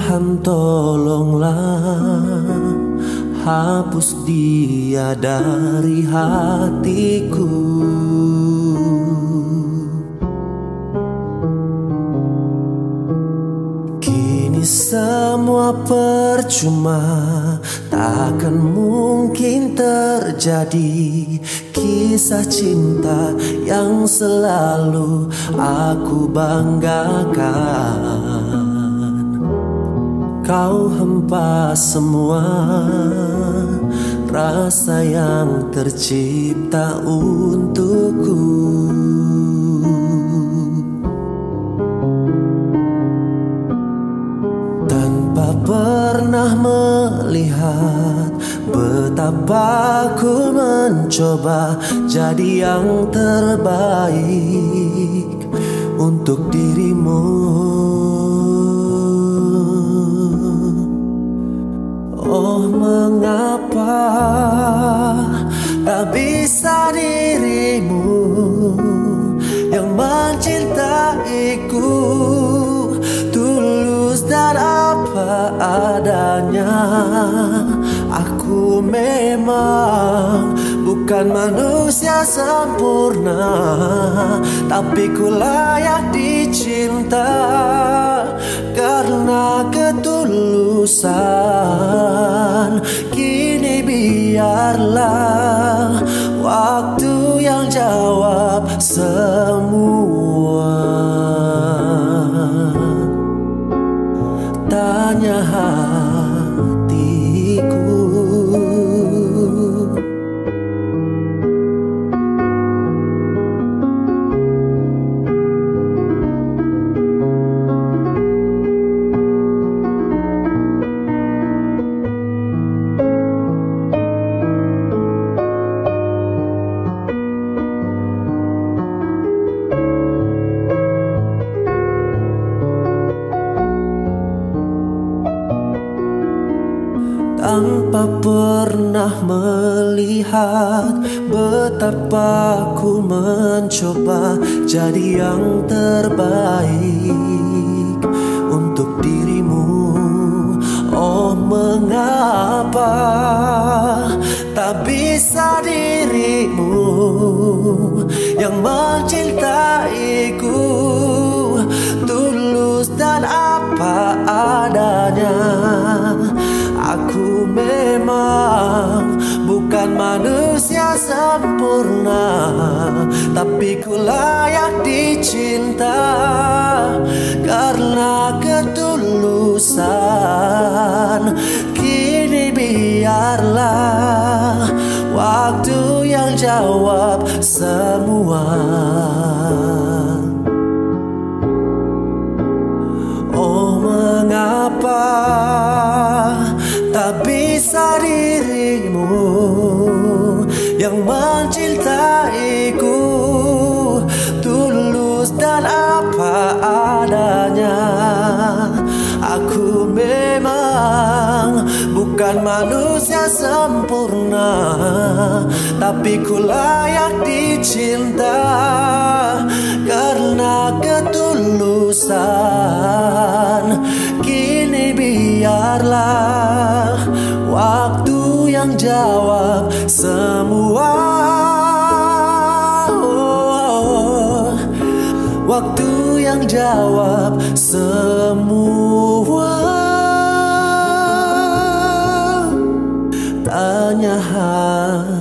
Tuhan tolonglah hapus dia dari hatiku. Kini semua percuma, takkan mungkin terjadi kisah cinta yang selalu aku banggakan. Kau hempas semua rasa yang tercipta untukku. Tanpa pernah melihat betapa ku mencoba jadi yang terbaik untuk dirimu. Oh, mengapa tak bisa dirimu yang mencintaiku tulus dan apa adanya. Aku memang bukan manusia sempurna, tapi ku layak dicinta karena ketulusan. Kini biarlah waktu yang jawab semua. Tanya hatiku. Tanpa pernah melihat betapa ku mencoba jadi yang terbaik untuk dirimu. Oh, mengapa tak bisa dirimu yang mencintaiku tulus dan apa adanya. Aku memang bukan manusia sempurna, tapi ku layak dicinta karena ketulusan. Kini biarlah waktu yang jawab semua. Oh, mengapa tak bisa dirimu yang mencintaiku tulus dan apa adanya. Aku memang bukan manusia sempurna, tapi ku layak dicinta karena ketulusan. Kini biarlah waktu yang jawab semua. Waktu yang jawab semua. Tanya